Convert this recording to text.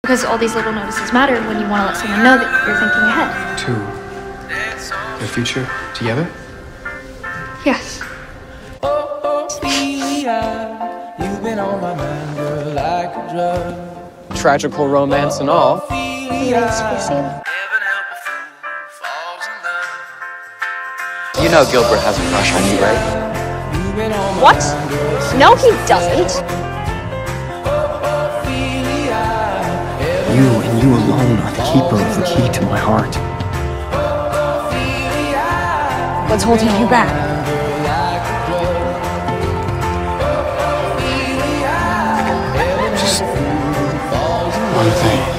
Because all these little notices matter when you want to let someone know that you're thinking ahead. To their future together? Yes. O-Ophelia, you've been on my mind, girl, like a drug. Tragical romance and all. You know Gilbert has a crush on you, right? What? No, he doesn't. You and you alone are the keeper of the key to my heart. What's holding you back? Just one thing.